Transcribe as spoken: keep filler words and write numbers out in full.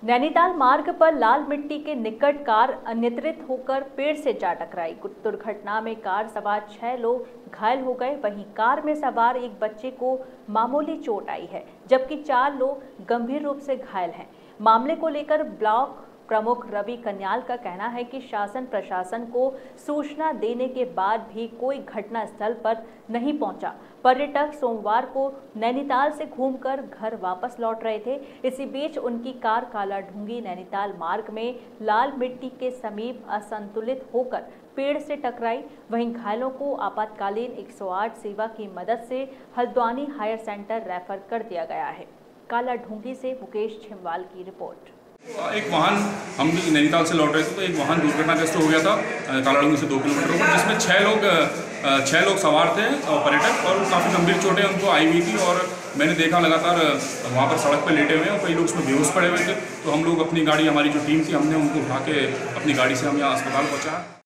नैनीताल मार्ग पर लाल मिट्टी के निकट कार अनियंत्रित होकर पेड़ से जा टकराई। दुर्घटना में कार सवार छह लोग घायल हो गए। वहीं कार में सवार एक बच्चे को मामूली चोट आई है, जबकि चार लोग गंभीर रूप से घायल हैं। मामले को लेकर ब्लॉक प्रमुख रवि कन्याल का कहना है कि शासन प्रशासन को सूचना देने के बाद भी कोई घटना स्थल पर नहीं पहुंचा। पर्यटक सोमवार को नैनीताल से घूमकर घर वापस लौट रहे थे। इसी बीच उनकी कार कालाढूंगी नैनीताल मार्ग में लाल मिट्टी के समीप असंतुलित होकर पेड़ से टकराई। वहीं घायलों को आपातकालीन एक सौ आठ सेवा की मदद से हल्द्वानी हायर सेंटर रेफर कर दिया गया है। कालाढूंगी से मुकेश छिमवाल की रिपोर्ट। एक वाहन, हम नैनीताल से लौट रहे थे तो एक वाहन दुर्घटनाग्रस्त हो गया था कालाढूंगी से दो किलोमीटर ऊपर, जिसमें छः लोग छः लोग सवार थे पर्यटक, और काफ़ी गंभीर चोटें उनको आई हुई थी। और मैंने देखा लगातार वहाँ पर सड़क पर लेटे हुए हैं और कई लोग उसमें बेहोश पड़े हुए थे। तो हम लोग अपनी गाड़ी, हमारी जो टीम थी, हमने उनको उठा के अपनी गाड़ी से हम यहाँ अस्पताल पहुँचा।